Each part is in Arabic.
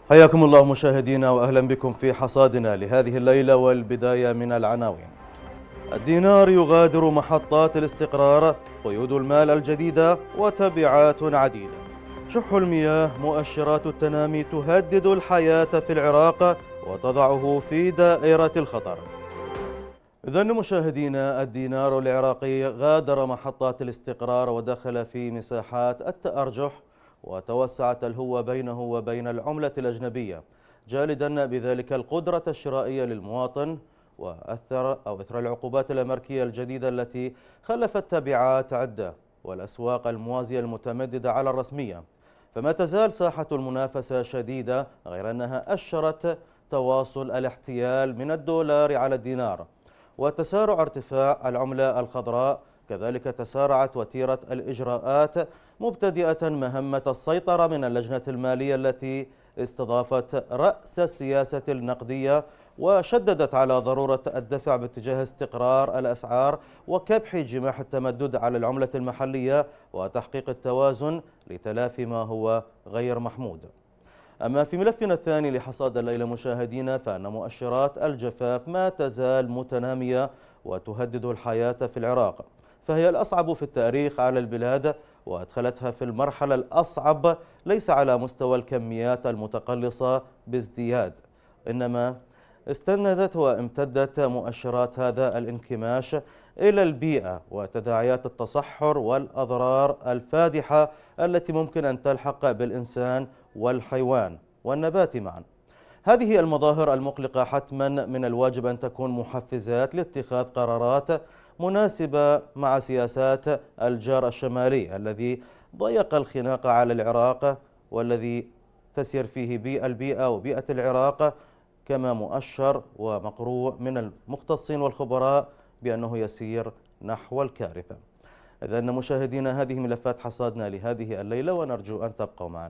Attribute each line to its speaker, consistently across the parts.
Speaker 1: حياكم الله مشاهدينا وأهلا بكم في حصادنا لهذه الليلة، والبداية من العناوين. الدينار يغادر محطات الاستقرار، قيود المال الجديدة وتبعات عديدة. شح المياه، مؤشرات التنامي تهدد الحياة في العراق وتضعه في دائرة الخطر. إذن مشاهدينا، الدينار العراقي غادر محطات الاستقرار ودخل في مساحات التأرجح، وتوسعت الهوة بينه وبين العملة الأجنبية، جالدا بذلك القدرة الشرائية للمواطن، وأثر العقوبات الأمريكية الجديدة التي خلفت تبعات عدة، والأسواق الموازية المتمددة على الرسمية. فما تزال ساحة المنافسة شديدة، غير أنها أشرت تواصل الاحتيال من الدولار على الدينار وتسارع ارتفاع العملة الخضراء. كذلك تسارعت وتيرة الإجراءات، مبتدئة مهمة السيطرة من اللجنة المالية التي استضافت رأس السياسة النقدية، وشددت على ضرورة الدفع باتجاه استقرار الأسعار وكبح جماح التمدد على العملة المحلية وتحقيق التوازن لتلافي ما هو غير محمود. أما في ملفنا الثاني لحصاد الليلة مشاهدينا، فإن مؤشرات الجفاف ما تزال متنامية وتهدد الحياة في العراق، فهي الأصعب في التاريخ على البلاد، وأدخلتها في المرحلة الأصعب ليس على مستوى الكميات المتقلصة بازدياد، إنما استندت وامتدت مؤشرات هذا الانكماش إلى البيئة وتداعيات التصحر والأضرار الفادحة التي ممكن أن تلحق بالإنسان والحيوان والنبات معا. هذه المظاهر المقلقة حتما من الواجب أن تكون محفزات لاتخاذ قرارات مناسبة مع سياسات الجار الشمالي الذي ضيق الخناق على العراق، والذي تسير فيه البيئة وبيئة العراق كما مؤشر ومقروء من المختصين والخبراء بأنه يسير نحو الكارثة. إذن مشاهدينا، هذه ملفات حصادنا لهذه الليلة، ونرجو أن تبقوا معنا.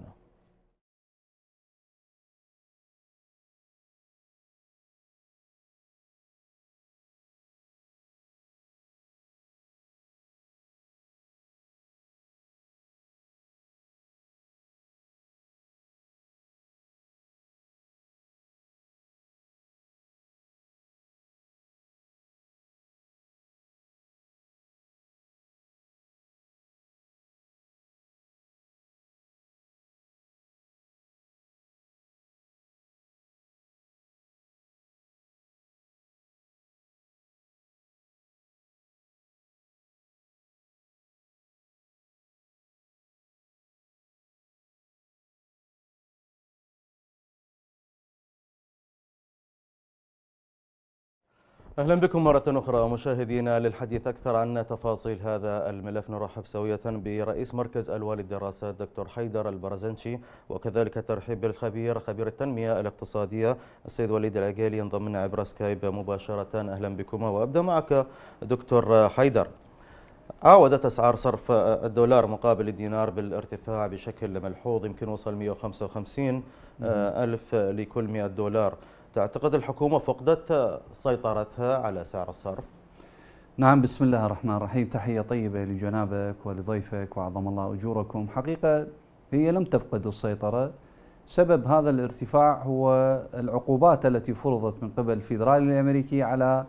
Speaker 1: أهلا بكم مرة أخرى مشاهدينا. للحديث أكثر عن تفاصيل هذا الملف نرحب سوية برئيس مركز ألوى للدراسات دكتور حيدر البرزنشي، وكذلك ترحيب بالخبير خبير التنمية الاقتصادية السيد وليد العقيلي ينضم لنا عبر سكايب مباشرة. أهلا بكما، وأبدأ معك دكتور حيدر. عاودت أسعار صرف الدولار مقابل الدينار بالارتفاع بشكل ملحوظ، يمكن وصل 155 ألف لكل 100 دولار. تعتقد الحكومة فقدت سيطرتها على سعر الصرف؟
Speaker 2: نعم، بسم الله الرحمن الرحيم. تحية طيبة لجنابك ولضيفك وعظم الله أجوركم. حقيقة هي لم تفقد السيطرة. سبب هذا الارتفاع هو العقوبات التي فرضت من قبل الفيدرالي الأمريكي على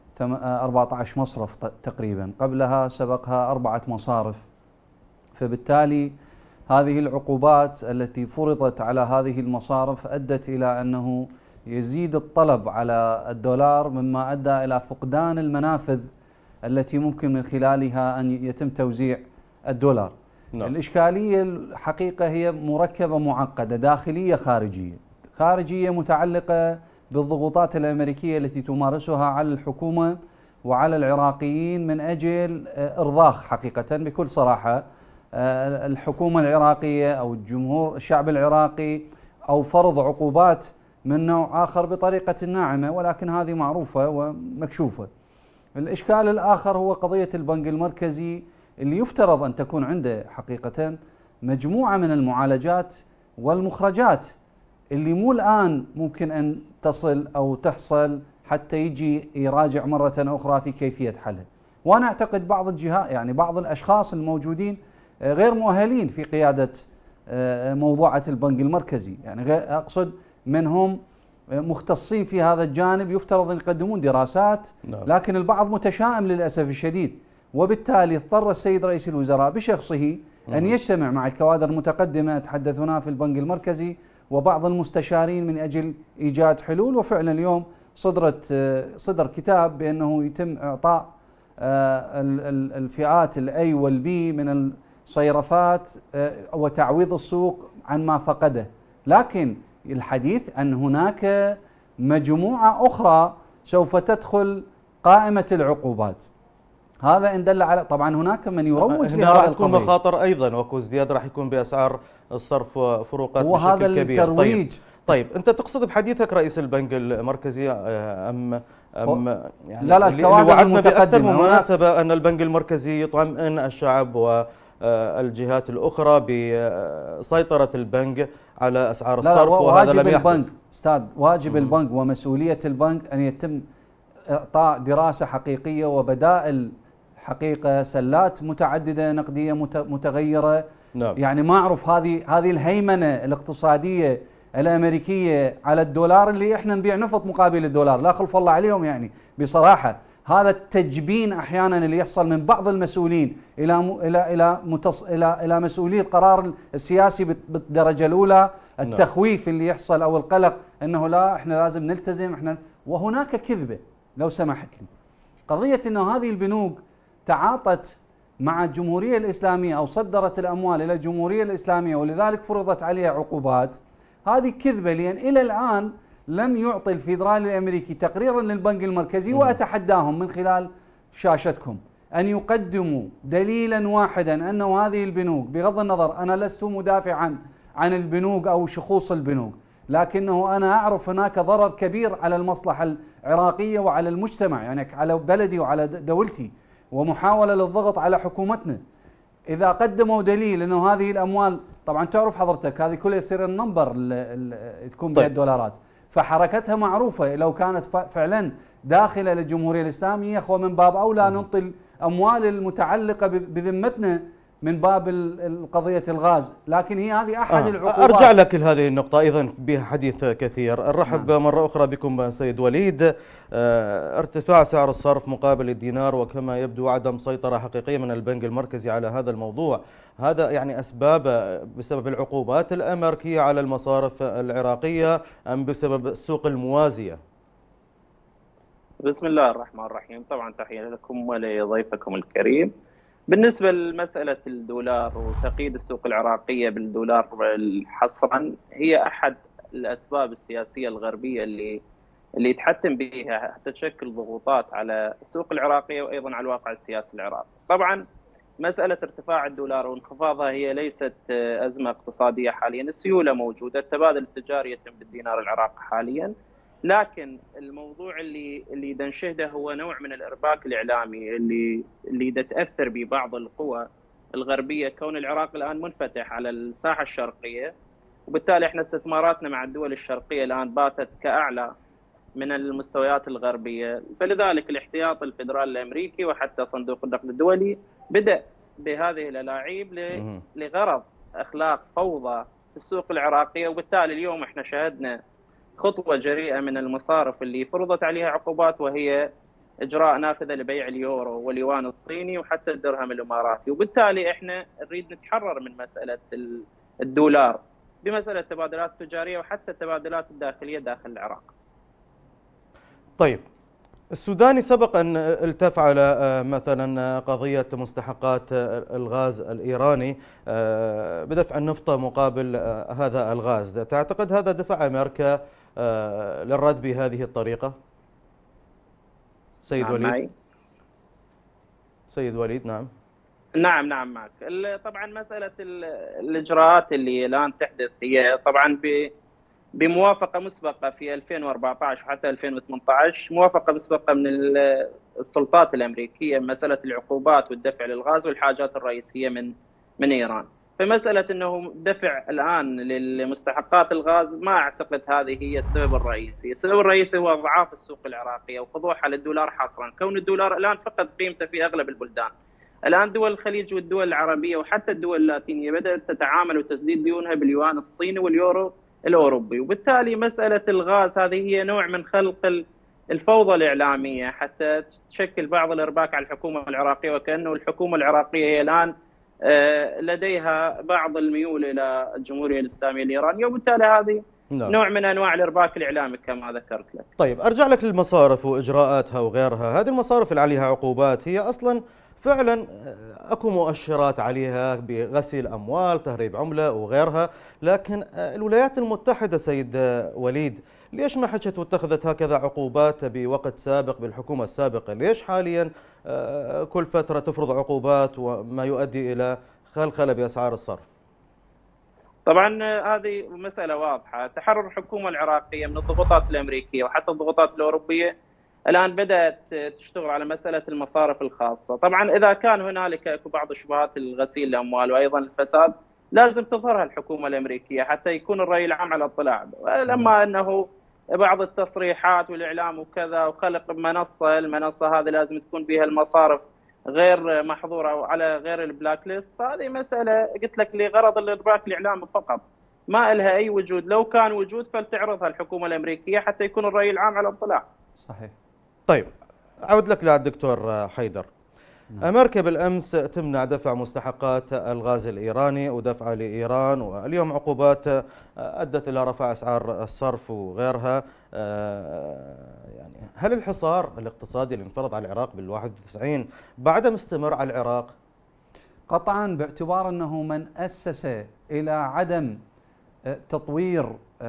Speaker 2: 14 مصرف تقريبا، قبلها سبقها 4 مصارف. فبالتالي هذه العقوبات التي فرضت على هذه المصارف أدت إلى أنه يزيد الطلب على الدولار، مما أدى إلى فقدان المنافذ التي ممكن من خلالها أن يتم توزيع الدولار. نعم. الإشكالية الحقيقة هي مركبة معقدة، داخلية خارجية. خارجية متعلقة بالضغوطات الأمريكية التي تمارسها على الحكومة وعلى العراقيين من أجل إرضاخ، حقيقة بكل صراحة، الحكومة العراقية أو الشعب العراقي، أو فرض عقوبات من نوع آخر بطريقة ناعمة، ولكن هذه معروفة ومكشوفة. الإشكال الآخر هو قضية البنك المركزي اللي يفترض أن تكون عنده حقيقة مجموعة من المعالجات والمخرجات اللي مو الآن ممكن أن تصل أو تحصل حتى يجي يراجع مرة أخرى في كيفية حلها. وأنا أعتقد بعض الجهات، يعني بعض الأشخاص الموجودين غير مؤهلين في قيادة موضوعة البنك المركزي، يعني أقصد من هم مختصين في هذا الجانب يفترض أن يقدمون دراسات، لكن البعض متشائم للأسف الشديد، وبالتالي اضطر السيد رئيس الوزراء بشخصه أن يجتمع مع الكوادر المتقدمة أتحدث هنا في البنك المركزي وبعض المستشارين من أجل إيجاد حلول. وفعلا اليوم صدر كتاب بأنه يتم إعطاء الفئات الأي والبي من الصيرفات وتعويض السوق عن ما فقده، لكن الحديث أن هناك مجموعة أخرى سوف تدخل قائمة العقوبات. هذا إن دل على طبعا هناك من يروج
Speaker 1: هنا راح تكون مخاطر أيضا، وازدياد راح يكون بأسعار الصرف وفروقات بشكل كبير.
Speaker 2: الترويج.
Speaker 1: طيب أنت تقصد بحديثك رئيس البنك المركزي أم
Speaker 2: يعني لا الكوادر
Speaker 1: المتقدمة بأكثر من مناسبة أن البنك المركزي يطمئن الشعب والجهات الأخرى بسيطرة البنك على أسعار الصرف، وهذا لم يحدث.
Speaker 2: أستاذ، واجب البنك ومسؤولية البنك أن يتم إعطاء دراسة حقيقية وبدائل حقيقة، سلات متعددة نقدية متغيرة.
Speaker 1: نعم.
Speaker 2: يعني ما أعرف هذه الهيمنة الاقتصادية الأمريكية على الدولار اللي إحنا نبيع نفط مقابل الدولار، لا خلف الله عليهم يعني بصراحة. هذا التجبين أحيانا اللي يحصل من بعض المسؤولين إلى مسؤولي القرار السياسي بالدرجة الأولى، التخويف اللي يحصل أو القلق أنه لا إحنا لازم نلتزم وهناك كذبة لو سمحت لي. قضية أنه هذه البنوك تعاطت مع الجمهورية الإسلامية أو صدرت الأموال إلى الجمهورية الإسلامية ولذلك فرضت عليها عقوبات، هذه كذبة، لأن إلى الآن لم يعطي الفيدرالي الأمريكي تقريرا للبنك المركزي، وأتحداهم من خلال شاشتكم أن يقدموا دليلا واحدا أنه هذه البنوك، بغض النظر أنا لست مدافعا عن البنوك أو شخوص البنوك، لكنه أنا أعرف هناك ضرر كبير على المصلحة العراقية وعلى المجتمع، يعني على بلدي وعلى دولتي، ومحاولة للضغط على حكومتنا. إذا قدموا دليل أنه هذه الأموال، طبعا تعرف حضرتك هذه كلها يصير النمبر تكون بها الدولارات، فحركتها معروفة، لو كانت فعلا داخلة للجمهورية الإسلامية أخوة من باب أولى نعطي الأموال المتعلقة بذمتنا من باب قضية الغاز، لكن هي هذه أحد العقوبات.
Speaker 1: أرجع لك لهذه النقطة أيضا بها حديث كثير. أرحب مرة أخرى بكم سيد وليد. ارتفاع سعر الصرف مقابل الدينار، وكما يبدو عدم سيطرة حقيقية من البنك المركزي على هذا الموضوع، هذا يعني أسباب بسبب العقوبات الأمريكية على المصارف العراقية أم بسبب السوق الموازية؟
Speaker 3: بسم الله الرحمن الرحيم. طبعا تحية لكم ولضيفكم الكريم. بالنسبة لمسألة الدولار وتقييد السوق العراقية بالدولار حصرا، هي أحد الأسباب السياسية الغربية اللي تحتم بها حتى تشكل ضغوطات على السوق العراقية وأيضا على الواقع السياسي العراقي. طبعا مسألة ارتفاع الدولار وانخفاضها هي ليست أزمة اقتصادية حاليا، السيولة موجودة، التبادل التجاري يتم بالدينار العراقي حاليا، لكن الموضوع اللي نشهده هو نوع من الارباك الاعلامي اللي تاثر ببعض القوى الغربيه، كون العراق الان منفتح على الساحه الشرقيه، وبالتالي احنا استثماراتنا مع الدول الشرقيه الان باتت كاعلى من المستويات الغربيه، فلذلك الاحتياط الفدرالي الامريكي وحتى صندوق النقد الدولي بدا بهذه الالاعيب لغرض اخلاق فوضى في السوق العراقيه، وبالتالي اليوم احنا شاهدنا خطوة جريئة من المصارف اللي فرضت عليها عقوبات، وهي إجراء نافذة لبيع اليورو واليوان الصيني وحتى الدرهم الإماراتي، وبالتالي إحنا نريد نتحرر من مسألة الدولار بمسألة التبادلات التجارية وحتى التبادلات الداخلية داخل العراق.
Speaker 1: طيب، السوداني سبق أن التف على مثلا قضية مستحقات الغاز الإيراني بدفع النفط مقابل هذا الغاز، تعتقد هذا دفع أمريكا للرد بهذه الطريقة؟ سيد وليد.
Speaker 3: معي.
Speaker 1: سيد وليد.
Speaker 3: نعم معك. طبعا مسألة الإجراءات اللي الآن تحدث هي طبعا بموافقة مسبقة في 2014 وحتى 2018، موافقة مسبقة من السلطات الأمريكية مسألة العقوبات والدفع للغاز والحاجات الرئيسية من إيران. فمسألة أنه دفع الآن للمستحقات الغاز ما أعتقد هذه هي السبب الرئيسي. السبب الرئيسي هو ضعاف السوق العراقية وخضوعها للدولار حصرا، كون الدولار الآن فقد قيمته في أغلب البلدان، الآن دول الخليج والدول العربية وحتى الدول اللاتينية بدأت تتعامل وتسديد ديونها باليوان الصيني واليورو الأوروبي، وبالتالي مسألة الغاز هذه هي نوع من خلق الفوضى الإعلامية حتى تشكل بعض الإرباك على الحكومة العراقية، وكأنه الحكومة العراقية هي الآن لديها بعض الميول إلى الجمهورية الإسلامية الإيرانية، وبالتالي هذه نوع من أنواع الإرباك الإعلامي كما ذكرت لك.
Speaker 1: طيب أرجع لك للمصارف وإجراءاتها وغيرها. هذه المصارف اللي عليها عقوبات هي أصلا فعلا اكو مؤشرات عليها بغسيل اموال، تهريب عمله وغيرها، لكن الولايات المتحده سيد وليد ليش ما حكت واتخذت هكذا عقوبات بوقت سابق بالحكومه السابقه؟ ليش حاليا كل فتره تفرض عقوبات وما يؤدي الى خلخله باسعار الصرف؟
Speaker 3: طبعا هذه مساله واضحه، تحرر الحكومه العراقيه من الضغوطات الامريكيه وحتى الضغوطات الاوروبيه الآن بدأت تشتغل على مسألة المصارف الخاصة. طبعا إذا كان هنالك بعض شبهات الغسيل الأموال وأيضا الفساد لازم تظهرها الحكومة الأمريكية حتى يكون الرأي العام على اطلاع. لما أنه بعض التصريحات والإعلام وكذا وخلق منصة، المنصة هذه لازم تكون بها المصارف غير محظورة أو على غير البلاك ليست، فهذه مسألة قلت لك لغرض الإرباك الإعلامي فقط، ما لها أي وجود. لو كان وجود فلتعرضها الحكومة الأمريكية حتى يكون الرأي العام على اطلاع.
Speaker 2: صحيح.
Speaker 1: طيب أعود لك للدكتور حيدر. أمريكا بالأمس تمنع دفع مستحقات الغاز الإيراني ودفعه لإيران، واليوم عقوبات أدت إلى رفع أسعار الصرف وغيرها. يعني هل الحصار الاقتصادي اللي انفرض على العراق بال91 بعدم استمر على العراق؟
Speaker 2: قطعا، باعتبار أنه من أسس إلى عدم تطوير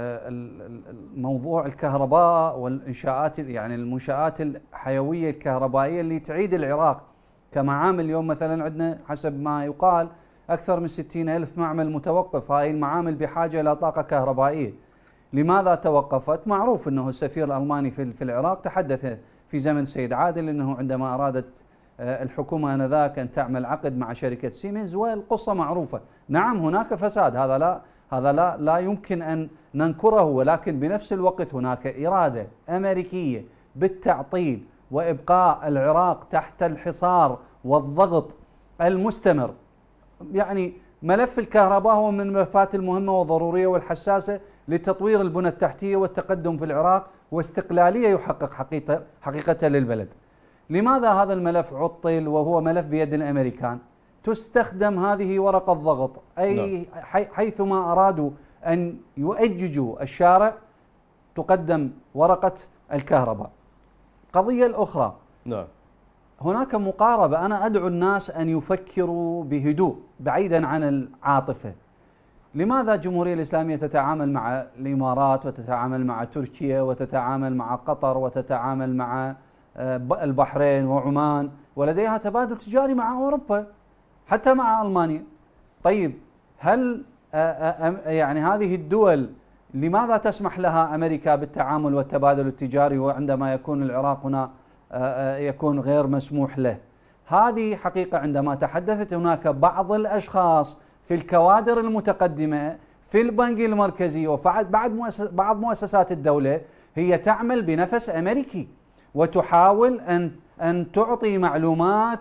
Speaker 2: موضوع الكهرباء والإنشاءات، يعني المنشآت الحيوية الكهربائية اللي تعيد العراق كمعامل. اليوم مثلا عندنا حسب ما يقال أكثر من 60,000 معمل متوقف، هاي المعامل بحاجة إلى طاقة كهربائية. لماذا توقفت؟ معروف أنه السفير الألماني في العراق تحدث في زمن السيد عادل أنه عندما أرادت الحكومة آنذاك أن تعمل عقد مع شركة سيمنز، والقصة معروفة. نعم هناك فساد، هذا لا يمكن أن ننكره، ولكن بنفس الوقت هناك إرادة أمريكية بالتعطيل وإبقاء العراق تحت الحصار والضغط المستمر. يعني ملف الكهرباء هو من الملفات المهمة والضرورية والحساسة لتطوير البنى التحتية والتقدم في العراق واستقلالية يحقق حقيقة للبلد. لماذا هذا الملف عطل وهو ملف بيد الأمريكان؟ تستخدم هذه ورقة ضغط، أي حيثما أرادوا أن يؤججوا الشارع تقدم ورقة الكهرباء. القضية الأخرى، هناك مقاربة. أنا أدعو الناس أن يفكروا بهدوء بعيدا عن العاطفة. لماذا الجمهورية الإسلامية تتعامل مع الإمارات وتتعامل مع تركيا وتتعامل مع قطر وتتعامل مع البحرين وعمان، ولديها تبادل تجاري مع أوروبا حتى مع ألمانيا؟ طيب هل يعني هذه الدول لماذا تسمح لها أمريكا بالتعامل والتبادل التجاري وعندما يكون العراق هنا يكون غير مسموح له؟ هذه حقيقة. عندما تحدثت هناك بعض الأشخاص في الكوادر المتقدمة في البنك المركزي وبعض مؤسسات الدولة هي تعمل بنفس أمريكي وتحاول أن تعطي معلومات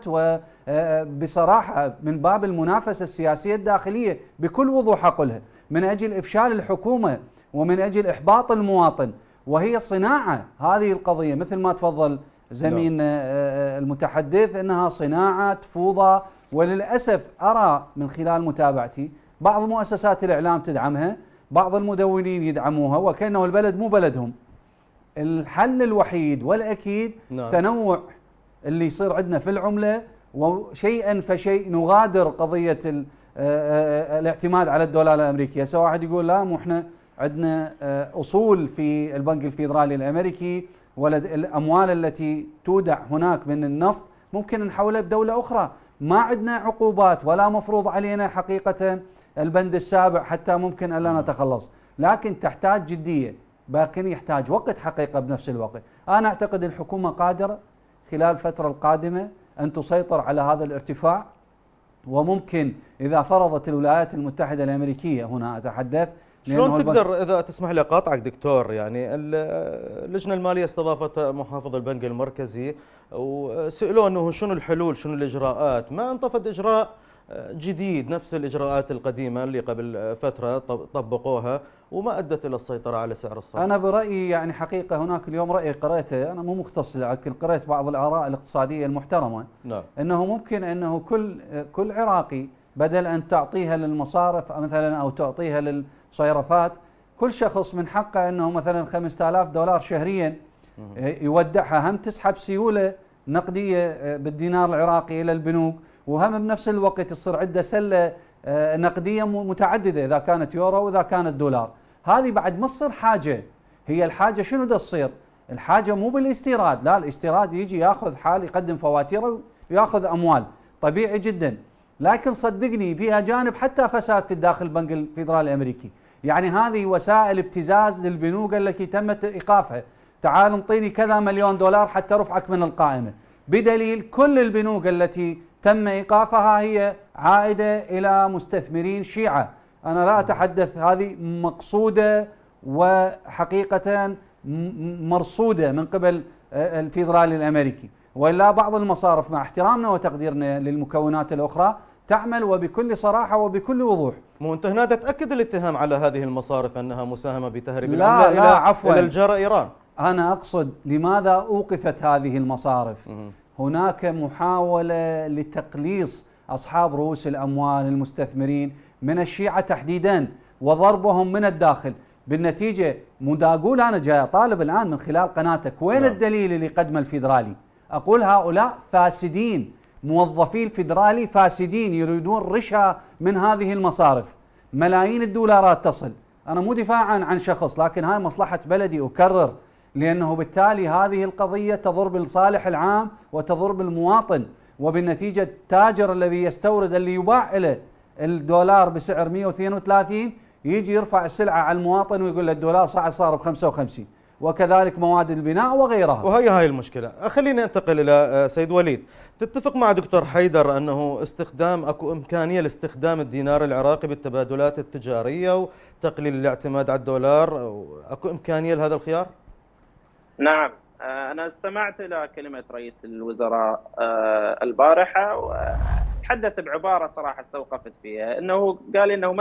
Speaker 2: وبصراحة من باب المنافسة السياسية الداخلية بكل وضوح أقولها، من أجل إفشال الحكومة ومن أجل إحباط المواطن، وهي صناعة. هذه القضية مثل ما تفضل زميل المتحدث أنها صناعة فوضى، وللأسف أرى من خلال متابعتي بعض مؤسسات الإعلام تدعمها، بعض المدونين يدعموها وكأنه البلد مو بلدهم. الحل الوحيد والأكيد تنوع اللي يصير عندنا في العملة، وشيئا فشيء نغادر قضية الاعتماد على الدولار الأمريكي. هسه واحد يقول لا مو احنا عندنا أصول في البنك الفيدرالي الأمريكي، والأموال التي تودع هناك من النفط ممكن نحولها بدولة أخرى، ما عندنا عقوبات ولا مفروض علينا حقيقة البند السابع حتى ممكن ألا نتخلص، لكن تحتاج جدية، لكن يحتاج وقت حقيقة. بنفس الوقت أنا أعتقد الحكومة قادرة خلال الفترة القادمة أن تسيطر على هذا الارتفاع، وممكن إذا فرضت الولايات المتحدة الأمريكية، هنا أتحدث
Speaker 1: شلون تقدر، اذا تسمح لي اقاطعك دكتور، يعني اللجنه الماليه استضافت محافظ البنك المركزي وسالوه انه شنو الحلول، شنو الاجراءات، ما انطفت اجراء جديد نفس الاجراءات القديمه اللي قبل فتره طبقوها وما ادت الى السيطره على سعر الصرف.
Speaker 2: انا برايي يعني حقيقه هناك اليوم راي قرأته، انا مو مختص لكن قرأت بعض الاراء الاقتصاديه المحترمه.
Speaker 1: نعم.
Speaker 2: انه ممكن انه كل عراقي بدل ان تعطيها للمصارف مثلا او تعطيها للصيرفات، كل شخص من حقه انه مثلا $5000 شهريا يودعها، هم تسحب سيوله نقديه بالدينار العراقي الى البنوك، وهم بنفس الوقت تصير عنده سله نقديه متعدده اذا كانت يورو واذا كانت دولار. هذه بعد ما تصير حاجه. هي الحاجه شنو دا تصير؟ الحاجه مو بالاستيراد، لا الاستيراد يجي ياخذ حال يقدم فواتيره وياخذ اموال، طبيعي جدا. لكن صدقني فيها جانب حتى فساد في الداخل البنك الفيدرالي الامريكي، يعني هذه وسائل ابتزاز للبنوك التي تمت ايقافها، تعال انطيني كذا مليون دولار حتى رفعك من القائمه، بدليل كل البنوك التي تم ايقافها هي عائده الى مستثمرين شيعه. انا لا اتحدث، هذه مقصوده وحقيقه مرصوده من قبل الفيدرالي الامريكي، والا بعض المصارف مع احترامنا وتقديرنا للمكونات الاخرى تعمل وبكل صراحه وبكل وضوح.
Speaker 1: مو انت هنا تاكد الاتهام على هذه المصارف انها مساهمه بتهريب
Speaker 2: العمله
Speaker 1: الى
Speaker 2: عفوا
Speaker 1: الى الجاره ايران.
Speaker 2: انا اقصد لماذا اوقفت هذه المصارف؟ هناك محاوله لتقليص اصحاب رؤوس الاموال المستثمرين من الشيعه تحديدا وضربهم من الداخل، بالنتيجه اقول انا جاي اطالب الان من خلال قناتك، وين الدليل اللي قدمه الفيدرالي؟ اقول هؤلاء فاسدين، موظفي الفيدرالي فاسدين يريدون رشا من هذه المصارف، ملايين الدولارات تصل. انا مو دفاعا عن شخص، لكن هاي مصلحه بلدي اكرر، لانه بالتالي هذه القضيه تضر بالصالح العام وتضر بالمواطن، وبالنتيجه التاجر الذي يستورد اللي يباع له الدولار بسعر 132 يجي يرفع السلعه على المواطن ويقول له الدولار صار ب55، وكذلك مواد البناء وغيرها.
Speaker 1: وهي المشكله. خليني انتقل الى سيد وليد، تتفق مع دكتور حيدر انه اكو امكانيه لاستخدام الدينار العراقي بالتبادلات التجاريه وتقليل الاعتماد على الدولار، اكو امكانيه لهذا الخيار؟
Speaker 3: نعم، انا استمعت الى كلمه رئيس الوزراء البارحه، وتحدث بعباره صراحه استوقفت فيها، انه قال انه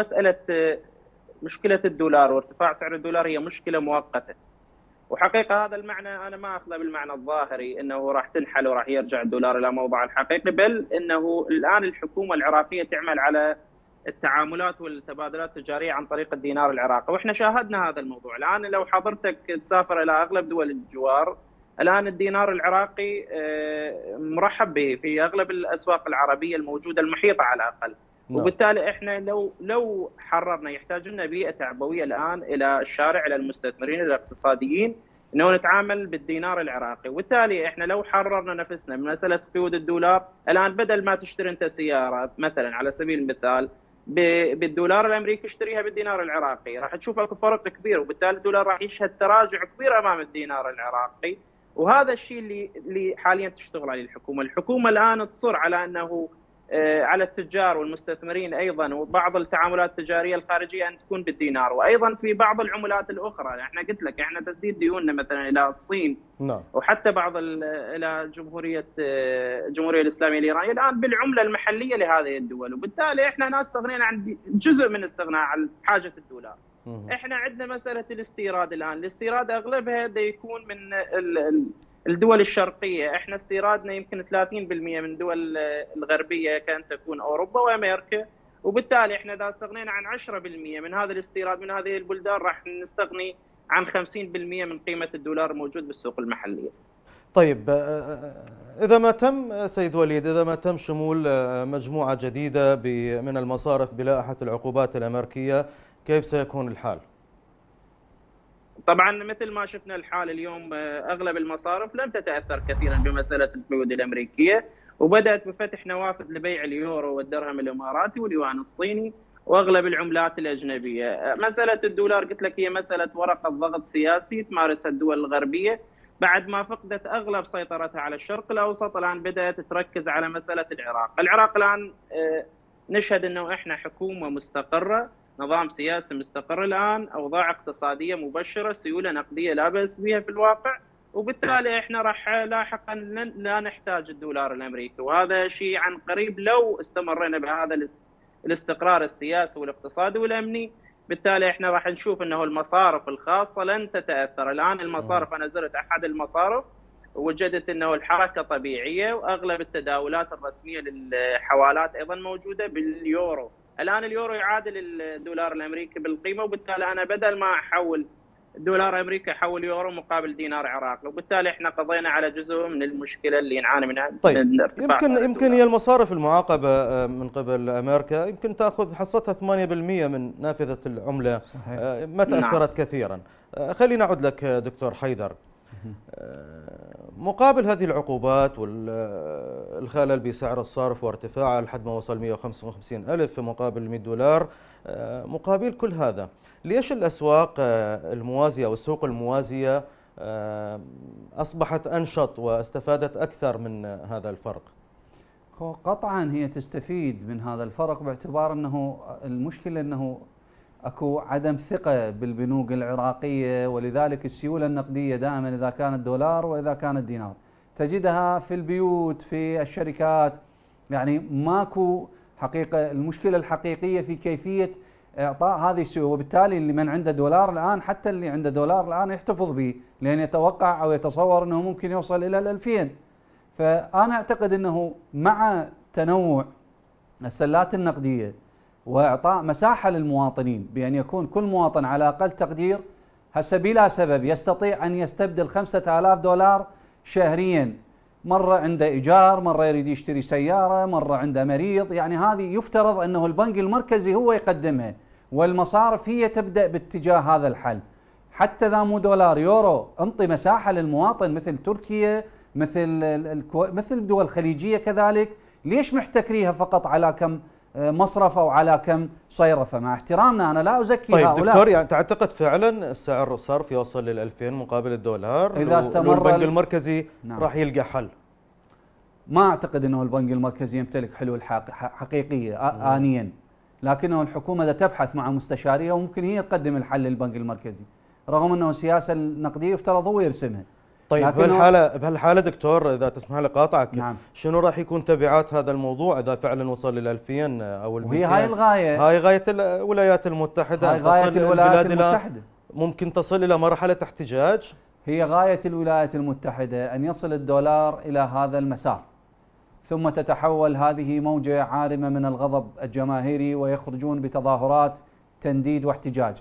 Speaker 3: مشكله الدولار وارتفاع سعر الدولار هي مشكله مؤقته. وحقيقه هذا المعنى انا ما اخذه بالمعنى الظاهري انه راح تنحل وراح يرجع الدولار الى موضعه الحقيقي، بل انه الان الحكومه العراقيه تعمل على التعاملات والتبادلات التجاريه عن طريق الدينار العراقي، واحنا شاهدنا هذا الموضوع. الان لو حضرتك تسافر الى اغلب دول الجوار، الان الدينار العراقي مرحب به في اغلب الاسواق العربيه الموجوده المحيطه على الاقل. وبالتالي احنا لو حررنا، يحتاج لنا بيئه تعبويه الان الى الشارع، الى المستثمرين، الى الاقتصاديين، انه نتعامل بالدينار العراقي. وبالتالي احنا لو حررنا نفسنا من مساله قيود الدولار، الان بدل ما تشتري انت سياره مثلا على سبيل المثال بالدولار الامريكي، اشتريها بالدينار العراقي، راح تشوف اكو فرق كبير، وبالتالي الدولار راح يشهد تراجع كبير امام الدينار العراقي. وهذا الشيء اللي حاليا تشتغل عليه الحكومه. الحكومه الان تصر على انه على التجار والمستثمرين ايضا وبعض التعاملات التجاريه الخارجيه ان تكون بالدينار، وايضا في بعض العملات الاخرى. احنا قلت لك احنا تسديد ديوننا مثلا الى الصين، وحتى بعض الى الجمهوريه الاسلاميه الايرانيه الان بالعمله المحليه لهذه الدول، وبالتالي احنا ناس استغنينا عن جزء من استغناء عن حاجه الدولار. احنا عندنا مساله الاستيراد الان، الاستيراد اغلبها دا يكون من الدول الشرقيه، احنا استيرادنا يمكن 30% من الدول الغربيه كانت تكون اوروبا وامريكا، وبالتالي احنا اذا استغنينا عن 10% من هذا الاستيراد من هذه البلدان راح نستغني عن 50% من قيمه الدولار الموجود بالسوق المحليه.
Speaker 1: طيب، اذا ما تم سيد وليد، اذا ما تم شمول مجموعه جديده من المصارف بلائحه العقوبات الامريكيه، كيف سيكون الحال؟
Speaker 3: طبعا مثل ما شفنا الحال اليوم، اغلب المصارف لم تتاثر كثيرا بمساله القيود الامريكيه، وبدات بفتح نوافذ لبيع اليورو والدرهم الاماراتي واليوان الصيني واغلب العملات الاجنبيه. مساله الدولار قلت لك هي مساله ورقه ضغط سياسي تمارسها الدول الغربيه بعد ما فقدت اغلب سيطرتها على الشرق الاوسط. الان بدات تركز على مساله العراق. العراق الان نشهد انه احنا حكومه مستقره نظام سياسي مستقر الان، اوضاع اقتصاديه مبشره، سيوله نقديه لا باس بها في الواقع، وبالتالي احنا راح لاحقا لا نحتاج الدولار الامريكي، وهذا شيء عن قريب لو استمرينا بهذا الاستقرار السياسي والاقتصادي والامني. بالتالي احنا راح نشوف انه المصارف الخاصه لن تتاثر. الان المصارف، انا زرت احد المصارف وجدت انه الحركه طبيعيه، واغلب التداولات الرسميه للحوالات ايضا موجوده باليورو. الان اليورو يعادل الدولار الامريكي بالقيمه، وبالتالي انا بدل ما احول دولار امريكي احول يورو مقابل دينار عراقي، وبالتالي احنا قضينا على جزء من المشكله اللي نعاني منها.
Speaker 1: طيب يمكن هي المصارف المعاقبه من قبل امريكا يمكن تاخذ حصتها 8% من نافذه العمله. صحيح. ما تاثرت كثيرا. خلينا نعود لك دكتور حيدر. مقابل هذه العقوبات والخلل بسعر الصرف وارتفاعه لحد ما وصل 155,000 في مقابل $100، مقابل كل هذا ليش الأسواق الموازية أو السوق الموازية أصبحت أنشط واستفادت أكثر من هذا الفرق؟
Speaker 2: هو قطعا هي تستفيد من هذا الفرق، باعتبار أنه المشكلة أنه اكو عدم ثقة بالبنوك العراقية، ولذلك السيولة النقدية دائما إذا كانت دولار وإذا كانت دينار تجدها في البيوت في الشركات، يعني ماكو حقيقة. المشكلة الحقيقية في كيفية إعطاء هذه السيولة، وبالتالي اللي من عنده دولار الآن، حتى اللي عنده دولار الآن يحتفظ به، لأن يتوقع أو يتصور أنه ممكن يوصل إلى 2000. فأنا أعتقد أنه مع تنوع السلات النقدية وإعطاء مساحة للمواطنين بأن يكون كل مواطن على أقل تقدير هسه بلا سبب يستطيع أن يستبدل $5,000 شهريا، مرة عنده إيجار، مرة يريد يشتري سيارة، مرة عنده مريض، يعني هذه يفترض أنه البنك المركزي هو يقدمها، والمصارف هي تبدأ باتجاه هذا الحل. حتى إذا مو دولار يورو، انطي مساحة للمواطن مثل تركيا، مثل الدول الخليجية كذلك. ليش محتكريها فقط على كم مصرف أو على كم صيرفة؟ مع احترامنا أنا لا أزكي
Speaker 1: طيب
Speaker 2: هؤلاء.
Speaker 1: دكتور، يعني تعتقد فعلا سعر الصرف يوصل لل2000 مقابل الدولار
Speaker 2: إذا استمر
Speaker 1: البنك المركزي راح يلقى حل؟
Speaker 2: ما أعتقد أنه البنك المركزي يمتلك حلول حقيقية آنيا، لكنه الحكومة دا تبحث مع مستشاريها وممكن هي تقدم الحل للبنك المركزي، رغم أنه السياسة النقدية يفترض هو يرسمها.
Speaker 1: طيب بهالحالة دكتور إذا تسمح لي قاطعك، نعم، شنو راح يكون تبعات هذا الموضوع إذا فعلا وصل إلى 2000 أو 200؟
Speaker 2: وهي هاي الغاية،
Speaker 1: هاي غاية الولايات المتحدة،
Speaker 2: هاي غاية الولايات المتحدة،
Speaker 1: ممكن تصل إلى مرحلة احتجاج.
Speaker 2: هي غاية الولايات المتحدة أن يصل الدولار إلى هذا المسار، ثم تتحول هذه موجة عارمة من الغضب الجماهيري ويخرجون بتظاهرات تنديد واحتجاج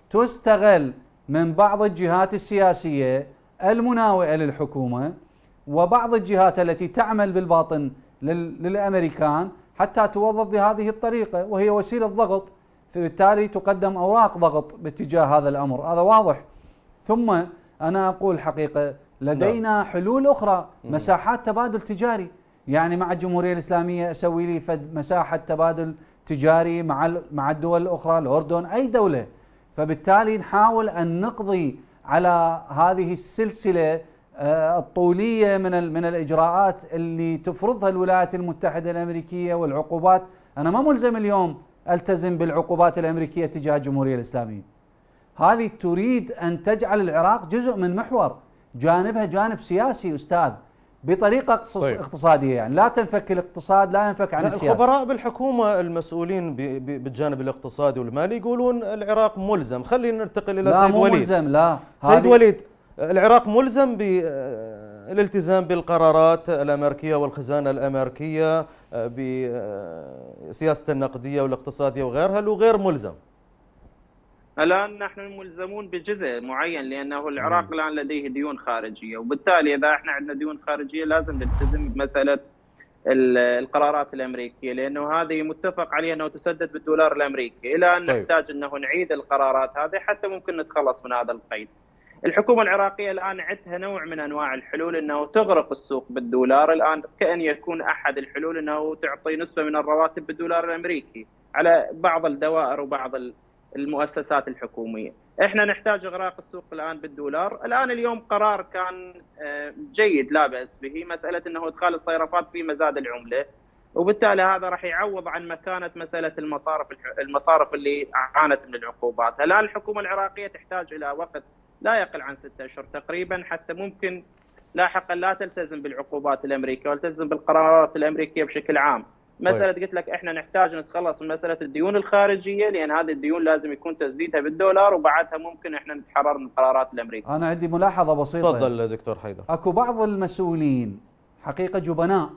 Speaker 2: تستغل من بعض الجهات السياسية المناوئة للحكومة وبعض الجهات التي تعمل بالباطن للأمريكان حتى توظف بهذه الطريقة، وهي وسيلة ضغط، فبالتالي تقدم أوراق ضغط باتجاه هذا الأمر، هذا واضح. ثم أنا أقول حقيقة لدينا حلول أخرى، مساحات تبادل تجاري، يعني مع الجمهورية الإسلامية أسوي لي مساحة تبادل تجاري مع الدول الأخرى، الأردن، أي دولة، فبالتالي نحاول أن نقضي على هذه السلسلة الطولية من الإجراءات اللي تفرضها الولايات المتحدة الأمريكية والعقوبات. أنا ما ملزم اليوم ألتزم بالعقوبات الأمريكية تجاه الجمهورية الإسلامية، هذه تريد أن تجعل العراق جزء من محور، جانبها جانب سياسي أستاذ، بطريقة اقتصادية، يعني لا تنفك الاقتصاد، لا ينفك عن السياسة.
Speaker 1: الخبراء بالحكومة المسؤولين بالجانب الاقتصادي والمالي يقولون العراق ملزم. خلينا ننتقل إلى سيد وليد.
Speaker 2: ملزم، لا
Speaker 1: سيد وليد، العراق ملزم بالالتزام بالقرارات الأمريكية والخزانة الأمريكية بسياسة النقدية والاقتصادية وغيرها، لو غير ملزم؟
Speaker 3: الآن نحن ملزمون بجزء معين، لأنه العراق الآن لديه ديون خارجية، وبالتالي إذا احنا عندنا ديون خارجية لازم نلتزم بمسألة القرارات الأمريكية، لأنه هذه متفق عليها أنه تسدد بالدولار الأمريكي، إلى أن نحتاج أنه نعيد القرارات هذه حتى ممكن نتخلص من هذا القيد. الحكومة العراقية الآن عندها نوع من أنواع الحلول أنه تغرق السوق بالدولار، الآن كأن يكون أحد الحلول أنه تعطي نسبة من الرواتب بالدولار الأمريكي على بعض الدوائر وبعض المؤسسات الحكومية. احنا نحتاج اغراق السوق الان بالدولار. الان اليوم قرار كان جيد لا باس به، مساله انه ادخال الصيرفات في مزاد العمله. وبالتالي هذا راح يعوض عن مكانة مسألة المصارف اللي عانت من العقوبات. الآن الحكومة العراقية تحتاج إلى وقت لا يقل عن 6 أشهر تقريبا حتى ممكن لاحقا لا تلتزم بالعقوبات الأمريكية وتلتزم بالقرارات الأمريكية بشكل عام. مسألة قلت لك احنا نحتاج نتخلص من مسألة الديون الخارجية، لأن هذه الديون لازم يكون تسديدها بالدولار، وبعدها ممكن احنا نتحرر من القرارات الأمريكية.
Speaker 2: أنا عندي ملاحظة بسيطة.
Speaker 1: تفضل دكتور حيدر.
Speaker 2: أكو بعض المسؤولين حقيقة جبناء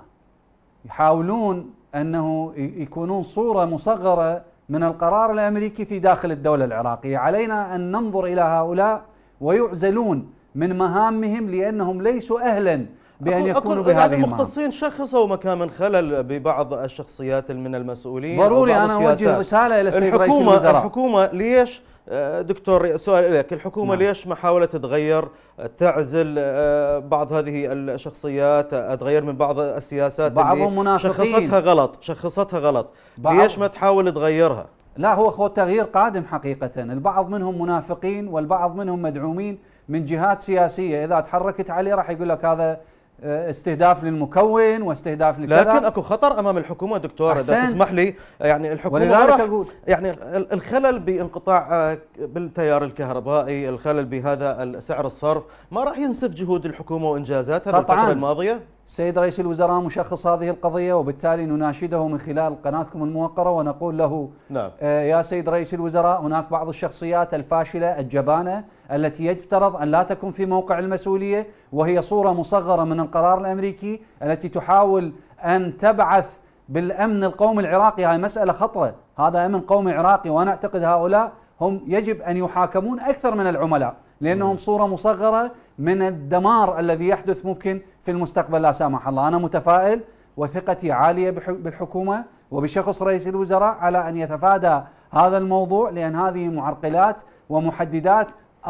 Speaker 2: يحاولون أنه يكونون صورة مصغرة من القرار الأمريكي في داخل الدولة العراقية. علينا أن ننظر إلى هؤلاء ويعزلون من مهامهم لأنهم ليسوا أهلا بأن يكونوا بهذه المهام.
Speaker 1: المختصين شخصوا مكان من خلل ببعض الشخصيات من المسؤولين.
Speaker 2: ضروري أنا أوجه رسالة إلى السيد رئيس الوزراء.
Speaker 1: الحكومة ليش دكتور، سؤال لك، الحكومة ليش محاولة تغير تعزل بعض هذه الشخصيات، تغير من بعض السياسات
Speaker 2: بعضهم
Speaker 1: اللي شخصتها غلط ليش ما تحاول تغيرها؟
Speaker 2: لا، هو التغيير قادم حقيقة. البعض منهم منافقين والبعض منهم مدعومين من جهات سياسية، إذا تحركت عليه راح يقول لك هذا استهداف للمكون واستهداف لكذا.
Speaker 1: لكن اكو خطر امام الحكومه دكتور، اذا تسمح لي. يعني الحكومه
Speaker 2: ولذلك أقول
Speaker 1: يعني الخلل بانقطاع بالتيار الكهربائي، الخلل بهذا سعر الصرف، ما راح ينسف جهود الحكومه وانجازاتها بالفتره الماضيه؟
Speaker 2: السيد رئيس الوزراء مشخص هذه القضية، وبالتالي نناشده من خلال قناتكم الموقرة ونقول له
Speaker 1: نعم.
Speaker 2: يا سيد رئيس الوزراء، هناك بعض الشخصيات الفاشلة الجبانة التي يفترض أن لا تكون في موقع المسؤولية، وهي صورة مصغرة من القرار الأمريكي التي تحاول أن تبعث بالأمن القومي العراقي. هاي مسألة خطرة، هذا أمن قومي عراقي، وأنا أعتقد هؤلاء هم يجب أن يحاكمون أكثر من العملاء، لأنهم صورة مصغرة من الدمار الذي يحدث ممكن في المستقبل لا سامح الله. أنا متفائل وثقتي عالية بالحكومة وبشخص رئيس الوزراء على أن يتفادى هذا الموضوع، لأن هذه معرقلات ومحددات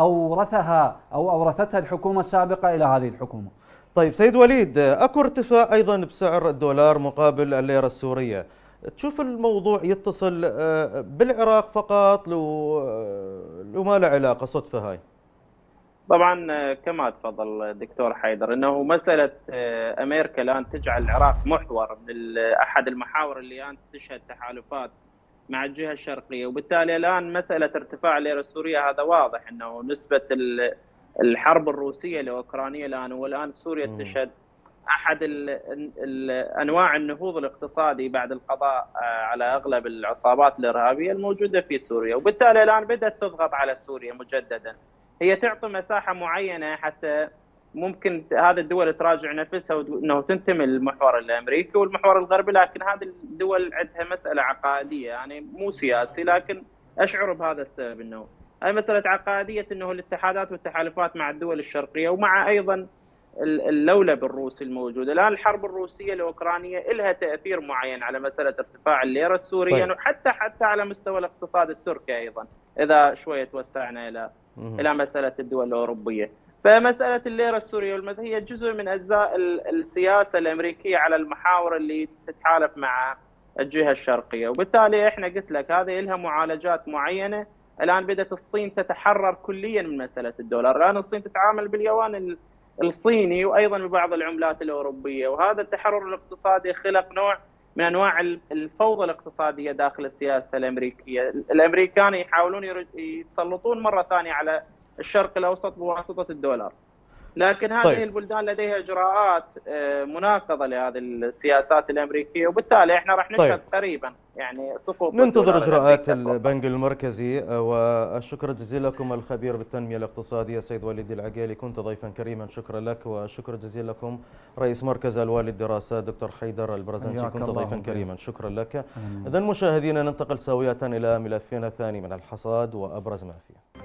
Speaker 2: أورثتها الحكومة السابقة إلى هذه الحكومة.
Speaker 1: طيب سيد وليد، أكو ارتفاع أيضا بسعر الدولار مقابل الليرة السورية، تشوف الموضوع يتصل بالعراق فقط لو ما له علاقة صدفة هاي؟
Speaker 3: طبعا كما تفضل الدكتور حيدر، انه مساله امريكا الان تجعل العراق محور من احد المحاور اللي الان تشهد تحالفات مع الجهه الشرقيه، وبالتالي الان مساله ارتفاع الليره السوريه هذا واضح انه نسبه الحرب الروسيه لاوكرانيا الان، والان سوريا تشهد احد انواع النهوض الاقتصادي بعد القضاء على اغلب العصابات الارهابيه الموجوده في سوريا، وبالتالي الان بدات تضغط على سوريا مجددا. هي تعطي مساحه معينه حتى ممكن هذه الدول تراجع نفسها وانه تنتمي للمحور الامريكي والمحور الغربي، لكن هذه الدول عندها مساله عقائديه، يعني مو سياسي، لكن اشعر بهذا السبب انه هي مساله عقائديه، انه الاتحادات والتحالفات مع الدول الشرقيه ومع ايضا اللولب الروسي الموجود. الان الحرب الروسيه الاوكرانيه لها تاثير معين على مساله ارتفاع الليره السوريه. طيب. وحتى على مستوى الاقتصاد التركي ايضا، اذا شويه توسعنا الى مساله الدول الاوروبيه. فمساله الليره السوريه هي جزء من اجزاء السياسه الامريكيه على المحاور اللي تتحالف مع الجهه الشرقيه، وبالتالي احنا قلت لك هذه لها معالجات معينه. الان بدات الصين تتحرر كليا من مساله الدولار، الان الصين تتعامل باليوان الصيني وايضا ببعض العملات الاوروبيه، وهذا التحرر الاقتصادي خلق نوع من انواع الفوضى الاقتصاديه داخل السياسه الامريكيه. الامريكان يحاولون يتسلطون مره ثانيه على الشرق الاوسط بواسطه الدولار، لكن هذه البلدان لديها اجراءات مناقضه لهذه السياسات الامريكيه، وبالتالي احنا راح نشهد قريبا يعني سقوط.
Speaker 1: ننتظر اجراءات البنك المركزي. والشكر الجزيل لكم الخبير بالتنميه الاقتصاديه سيد وليد العقيلي، كنت ضيفا كريما، شكرا لك. وشكر جزيل لكم رئيس مركز الوالي للدراسات دكتور حيدر البرزنجي، كنت ضيفا كريما، شكرا لك. اذا مشاهدينا ننتقل سويه الى ملفنا الثاني من الحصاد وابرز ما فيه.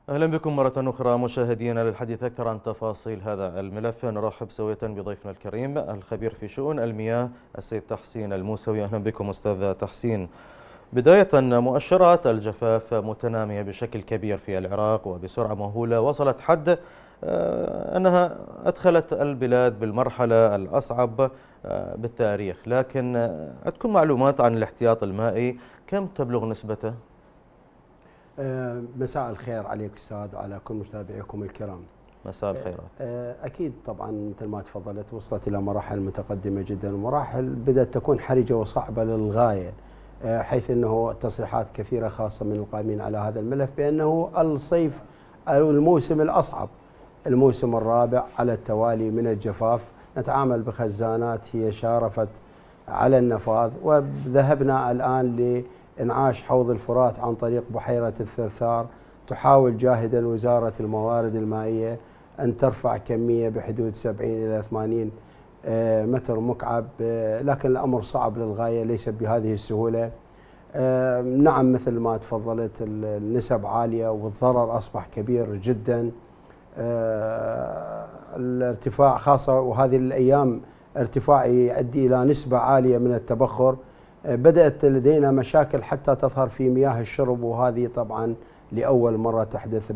Speaker 1: أهلا بكم مرة أخرى مشاهدينا. للحديث أكثر عن تفاصيل هذا الملف نرحب سوية بضيفنا الكريم الخبير في شؤون المياه السيد تحسين الموسوي. أهلا بكم أستاذ تحسين. بداية، مؤشرات الجفاف متنامية بشكل كبير في العراق وبسرعة مهولة، وصلت حد أنها أدخلت البلاد بالمرحلة الأصعب بالتاريخ، لكن عندكم معلومات عن الاحتياط المائي؟ كم تبلغ نسبته؟
Speaker 4: مساء الخير عليك أستاذ وعلى كل متابعيكم الكرام.
Speaker 1: مساء الخيرات.
Speaker 4: أكيد طبعا مثل ما تفضلت وصلت إلى مراحل متقدمة جدا، ومراحل بدأت تكون حرجة وصعبة للغاية، حيث أنه تصريحات كثيرة خاصة من القائمين على هذا الملف بأنه الصيف أو الموسم الأصعب، الموسم الرابع على التوالي من الجفاف. نتعامل بخزانات هي شارفت على النفاذ، وذهبنا الآن لإنعاش حوض الفرات عن طريق بحيرة الثرثار. تحاول جاهدا وزارة الموارد المائية أن ترفع كمية بحدود 70 إلى 80 متر مكعب، لكن الأمر صعب للغاية، ليس بهذه السهولة. نعم مثل ما تفضلت النسب عالية والضرر أصبح كبير جدا. الارتفاع خاصة وهذه الأيام ارتفاع يؤدي إلى نسبة عالية من التبخر. بدأت لدينا مشاكل حتى تظهر في مياه الشرب، وهذه طبعا لأول مرة تحدث